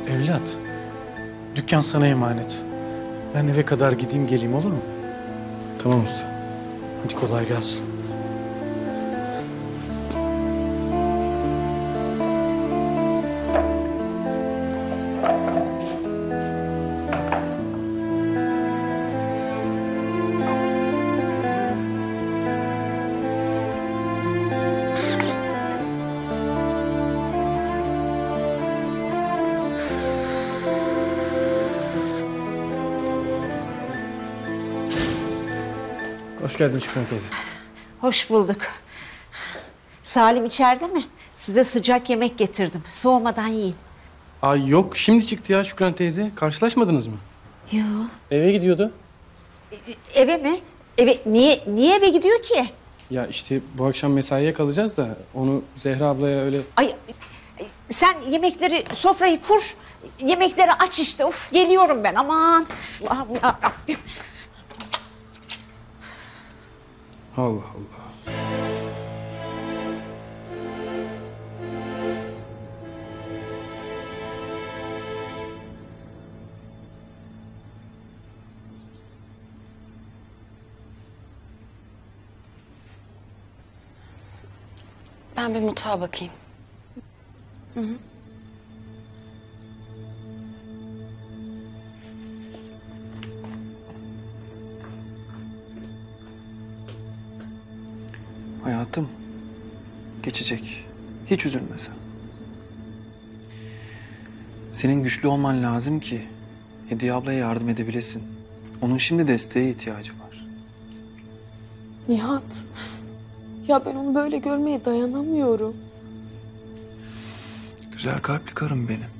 Evlat, dükkan sana emanet. Ben eve kadar gideyim geleyim, olur mu? Tamam usta. Hadi kolay gelsin. Hoş geldin Şükran teyze. Hoş bulduk. Salim içeride mi? Size sıcak yemek getirdim. Soğumadan yiyin. Ay yok, şimdi çıktı ya Şükran teyze. Karşılaşmadınız mı? Yok. Eve gidiyordu. Eve mi? Eve niye eve gidiyor ki? Ya işte bu akşam mesaiye kalacağız da onu Zehra ablaya öyle... Ay sen yemekleri, sofrayı kur. Yemekleri aç işte. Of, geliyorum ben. Aman. Allah'ım yarabbim. Allah Allah. Ben bir mutfağa bakayım. Hı hı. Hayatım, geçecek. Hiç üzülme sen. Senin güçlü olman lazım ki Hediye ablaya yardım edebilesin. Onun şimdi desteğe ihtiyacı var. Nihat, ya ben onu böyle görmeye dayanamıyorum. Güzel kalpli karım benim.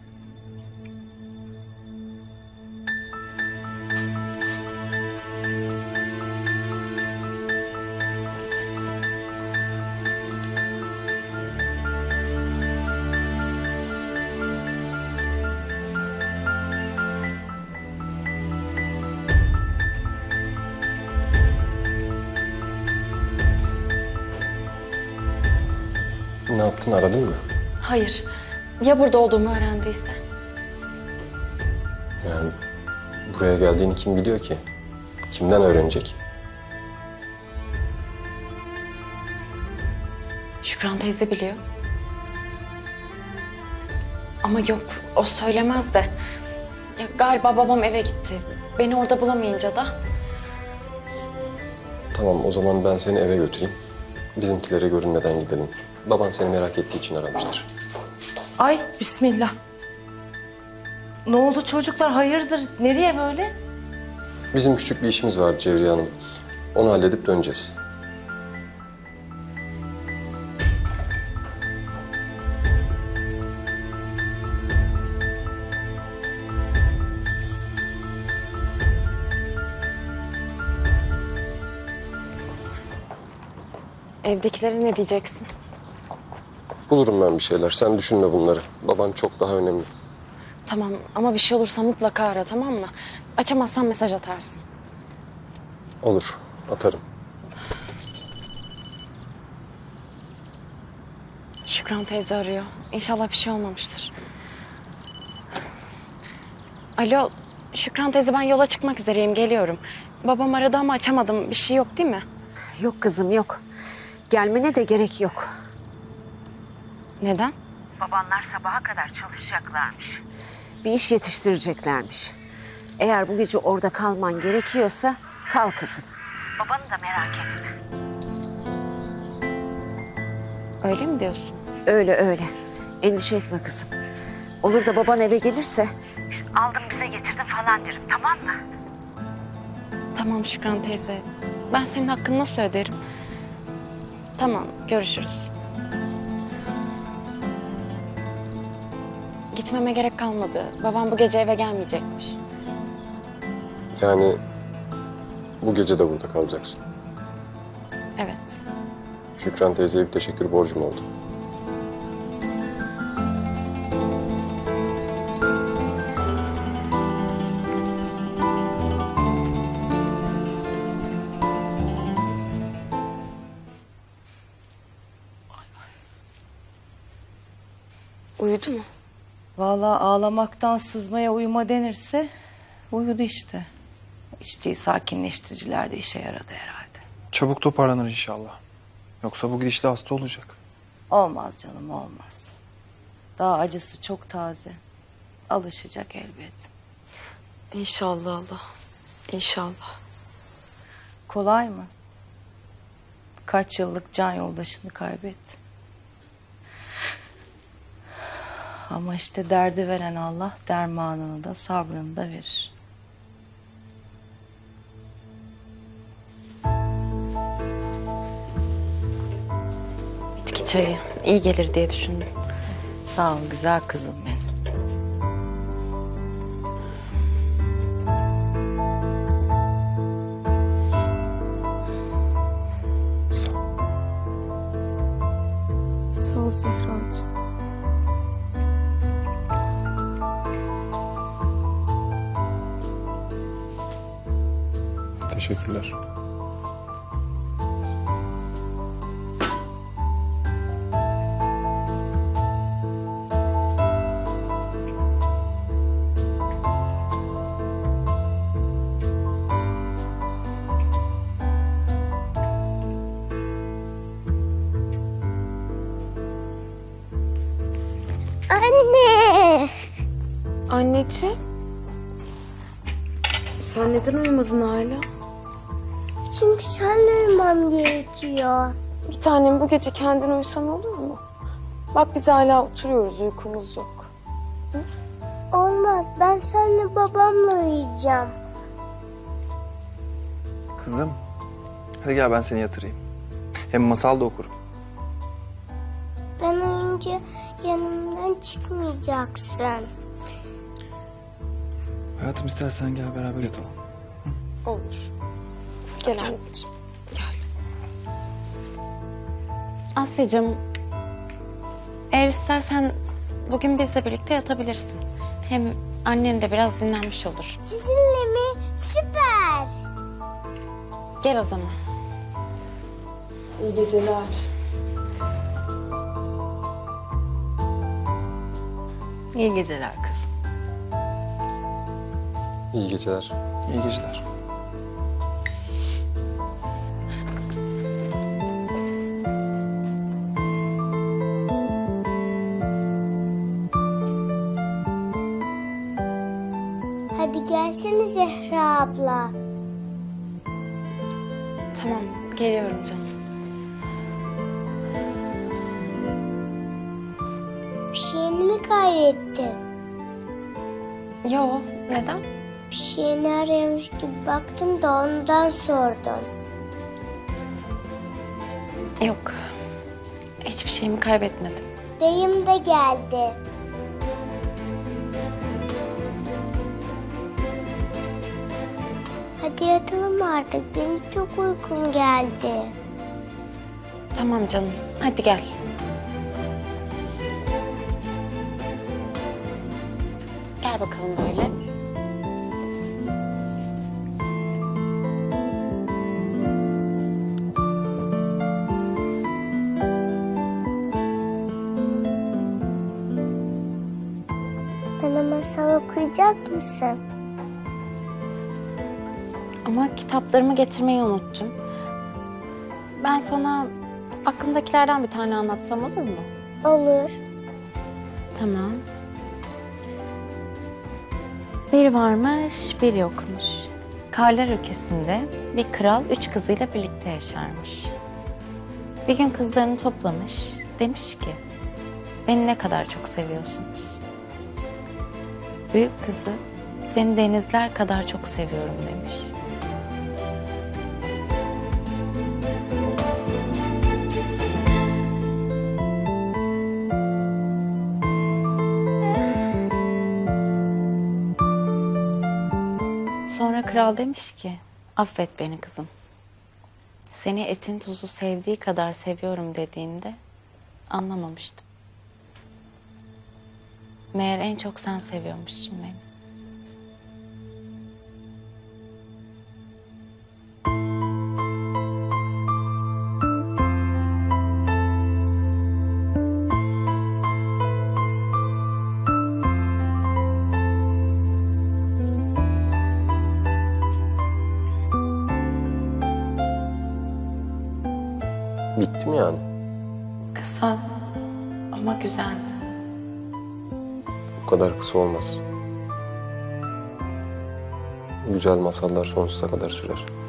Ne yaptın, aradın mı? Hayır. Ya burada olduğumu öğrendiyse? Yani buraya geldiğini kim biliyor ki? Kimden öğrenecek? Şükran teyze biliyor. Ama yok, o söylemez de. Ya galiba babam eve gitti. Beni orada bulamayınca da. Tamam, o zaman ben seni eve götüreyim. Bizimkilere görünmeden gidelim. Baban seni merak ettiği için aramıştır. Ay bismillah. Ne oldu çocuklar, hayırdır? Nereye böyle? Bizim küçük bir işimiz vardı Cevriye Hanım. Onu halledip döneceğiz. Evdekilere ne diyeceksin? Bulurum ben bir şeyler. Sen düşünme bunları. Baban çok daha önemli. Tamam ama bir şey olursa mutlaka ara, tamam mı? Açamazsan mesaj atarsın. Olur, atarım. Şükran teyze arıyor. İnşallah bir şey olmamıştır. Alo, Şükran teyze, ben yola çıkmak üzereyim, geliyorum. Babam aradı ama açamadım. Bir şey yok değil mi? Yok kızım, yok. Gelmene de gerek yok. Neden? Babanlar sabaha kadar çalışacaklarmış. Bir iş yetiştireceklermiş. Eğer bu gece orada kalman gerekiyorsa kal kızım. Babanı da merak etme. Öyle mi diyorsun? Öyle. Endişe etme kızım. Olur da baban eve gelirse... İşte aldım bize getirdim falan derim, tamam mı? Tamam Şükran teyze. Ben senin hakkını nasıl öderim? Tamam, görüşürüz. Gitmeme gerek kalmadı. Babam bu gece eve gelmeyecekmiş. Yani bu gece de burada kalacaksın. Evet. Şükran teyzeye bir teşekkür borcum oldu. Uyudu mu? Vallahi ağlamaktan sızmaya uyuma denirse uyudu işte. İçtiği sakinleştiriciler de işe yaradı herhalde. Çabuk toparlanır inşallah. Yoksa bu gidişle hasta olacak. Olmaz canım, olmaz. Daha acısı çok taze. Alışacak elbet. İnşallah Allah. İnşallah. Kolay mı? Kaç yıllık can yoldaşını kaybetti. Ama işte derdi veren Allah dermanını da sabrını da verir. Bitki çayı iyi gelir diye düşündüm. Sağ ol güzel kızım benim. Sağ ol. Sağ ol Zehracığım. Teşekkürler. Anne. Anneciğim. Sen neden uyumadın hala? Çünkü senle uyumam gerekiyor. Bir tanem bu gece kendin uyusan olur mu? Bak biz hala oturuyoruz, uykumuz yok. Olmaz. Ben seninle babamla uyuyacağım. Kızım. Hadi gel ben seni yatırayım. Hem masal da okurum. Ben uyuyunca yanımdan çıkmayacaksın. Hayatım istersen gel beraber yatalım. Olur. Gel anneciğim. Asya'cığım, eğer istersen bugün bizle birlikte yatabilirsin. Hem annen de biraz dinlenmiş olur. Sizinle mi? Süper. Gel o zaman. İyi geceler. İyi geceler kızım. İyi geceler. İyi geceler. Hadi gelsene Zehra abla. Tamam, geliyorum canım. Bir şeyini mi kaybettin? Yo, neden? Bir şeyini aramış gibi baktın da ondan sordum. Yok, hiçbir şeyimi kaybetmedim. Dayım da geldi. Hadi yatalım artık. Benim çok uykum geldi. Tamam canım, hadi gel. Gel bakalım böyle. Bana masal okuyacak mısın? Ama kitaplarımı getirmeyi unuttum. Ben sana aklımdakilerden bir tane anlatsam olur mu? Olur. Tamam. Bir varmış, bir yokmuş. Karlar ülkesinde bir kral 3 kızıyla birlikte yaşarmış. Bir gün kızlarını toplamış, demiş ki, beni ne kadar çok seviyorsunuz? Büyük kızı, seni denizler kadar çok seviyorum demiş. Sonra kral demiş ki, affet beni kızım. Seni etin tuzu sevdiği kadar seviyorum dediğinde anlamamıştım. Meğer en çok sen seviyormuşsun beni. Bitti mi yani? Kısa ama güzeldi. Bu kadar kısa olmaz. Güzel masallar sonsuza kadar sürer.